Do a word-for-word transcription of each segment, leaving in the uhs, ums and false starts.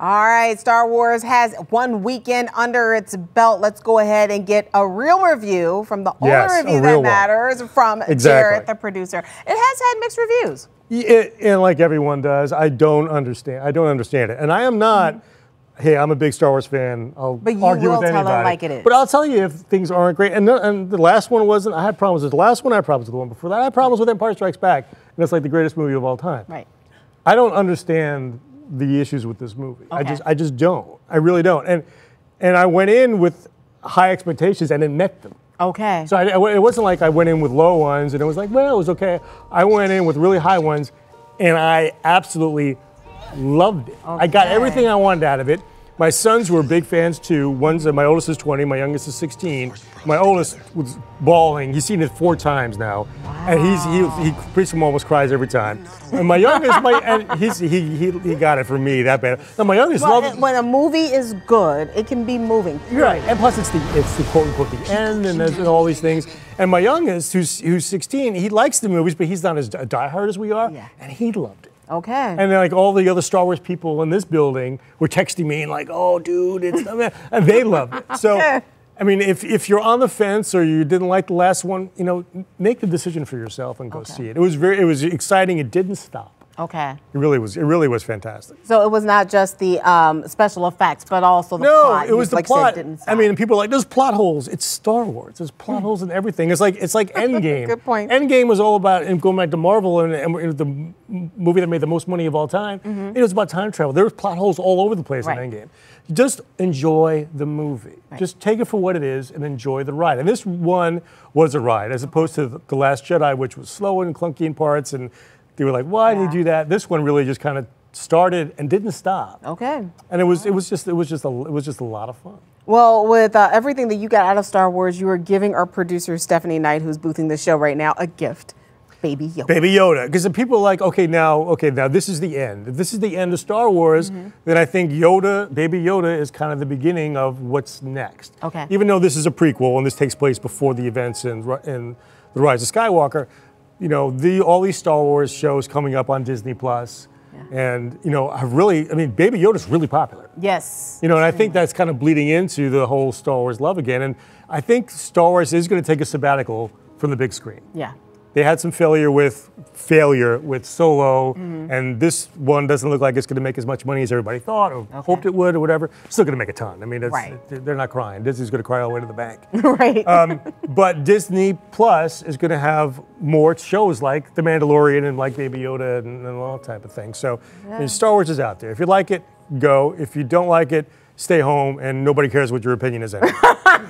All right, Star Wars has one weekend under its belt. Let's go ahead and get a real review from the only yes, review that matters from exactly. Jared, the producer. It has had mixed reviews. It, and like everyone does, I don't understand. I don't understand it, and I am not. Mm-hmm. Hey, I'm a big Star Wars fan. I'll but you argue will with tell anybody. it like it is. But I'll tell you if things aren't great. And, and the last one wasn't. I had problems with the last one. I had problems with the one before that. I had problems with Empire Strikes Back, and it's like the greatest movie of all time. Right. I don't understand the issues with this movie. Okay. I just, I just don't. I really don't. And, and I went in with high expectations and it met them. Okay. So I, it wasn't like I went in with low ones and it was like, well, it was okay. I went in with really high ones, and I absolutely loved it. Okay. I got everything I wanted out of it. My sons were big fans too. One's my oldest is twenty, my youngest is sixteen. My oldest was bawling. He's seen it four times now, wow. and he's he he pretty much almost cries every time. And my youngest, my and he's he he he got it from me that bad. And my youngest well, loves. When a movie is good, it can be moving. Right, and plus it's the it's the quote unquote the end and, and all these things. And my youngest, who's who's sixteen, he likes the movies, but he's not as diehard as we are, yeah. and he loved it. Okay. And then like all the other Star Wars people in this building were texting me and like, oh, dude, it's and they loved it. So, I mean, if if you're on the fence or you didn't like the last one, you know, make the decision for yourself and go okay. see it. It was very, it was exciting. It didn't stop. Okay. It really was. It really was fantastic. So it was not just the um, special effects, but also the no, plot. No, it was the like plot. Said, didn't I mean, people are like, there's plot holes. It's Star Wars. There's plot mm. holes in everything. It's like it's like Endgame. Good point. Endgame was all about and going back to Marvel and, and the movie that made the most money of all time. Mm-hmm. It was about time travel. There were plot holes all over the place right. in Endgame. Just enjoy the movie. Right. Just take it for what it is and enjoy the ride. And this one was a ride, as opposed to The Last Jedi, which was slow and clunky in parts, and they were like, why yeah. did you do that? This one really just kind of started and didn't stop. Okay. And it was it was just it was just a it was just a lot of fun. Well, with uh, everything that you got out of Star Wars, you are giving our producer Stephanie Knight, who's boothing the show right now, a gift. Baby Yoda. Baby Yoda. Because the people are like, okay, now, okay, now this is the end. If this is the end of Star Wars, mm-hmm. then I think Yoda, Baby Yoda, is kind of the beginning of what's next. Okay. Even though this is a prequel and this takes place before the events in, in The Rise of Skywalker, you know, the all these Star Wars shows coming up on Disney Plus, yeah. and you know, I really, I mean, Baby Yoda's really popular. Yes. You know, and I think that's kind of bleeding into the whole Star Wars love again. And I think Star Wars is going to take a sabbatical from the big screen. Yeah. They had some failure with failure with Solo, mm-hmm. and this one doesn't look like it's going to make as much money as everybody thought or okay. hoped it would or whatever. It's still going to make a ton. I mean, it's, right. they're not crying. Disney's going to cry all the way to the bank. right. Um, but Disney Plus is going to have more shows like The Mandalorian and like Baby Yoda and, and all that type of thing. So yeah. I mean, Star Wars is out there. If you like it, go. If you don't like it, stay home, and nobody cares what your opinion is anyway.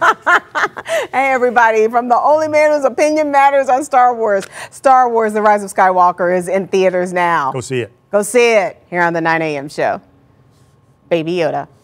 Hey, everybody, from the only man whose opinion matters on Star Wars, Star Wars The Rise of Skywalker is in theaters now. Go see it. Go see it here on the nine a m show. Baby Yoda.